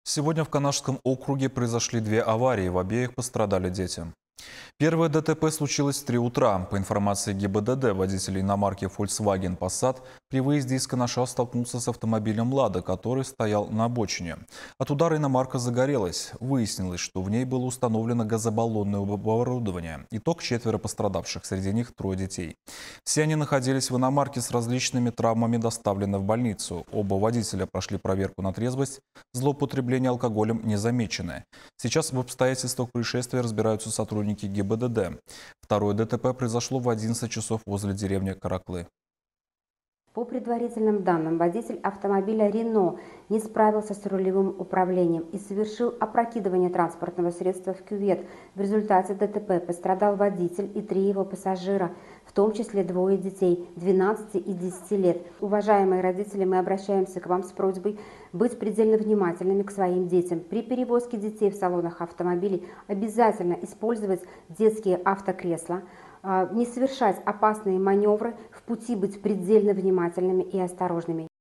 Сегодня в Канашском округе произошли две аварии, в обеих пострадали дети. Первое ДТП случилось в 3 утра. По информации ГИБДД, водитель иномарки Volkswagen Passat при выезде из Канаша столкнулся с автомобилем «Лада», который стоял на обочине. От удара иномарка загорелась. Выяснилось, что в ней было установлено газобаллонное оборудование. Итог: 4 пострадавших, среди них 3 детей. Все они находились в иномарке с различными травмами, доставлены в больницу. Оба водителя прошли проверку на трезвость, злоупотребление алкоголем не замечено. Сейчас в обстоятельствах происшествия разбираются сотрудники ГИБДД. Второе ДТП произошло в 11 часов возле деревни Караклы. По предварительным данным, водитель автомобиля «Рено» не справился с рулевым управлением и совершил опрокидывание транспортного средства в кювет. В результате ДТП пострадал водитель и 3 его пассажира, в том числе 2 детей – 12 и 10 лет. Уважаемые родители, мы обращаемся к вам с просьбой быть предельно внимательными к своим детям. При перевозке детей в салонах автомобилей обязательно использовать детские автокресла, не совершать опасные маневры, в пути быть предельно внимательными и осторожными.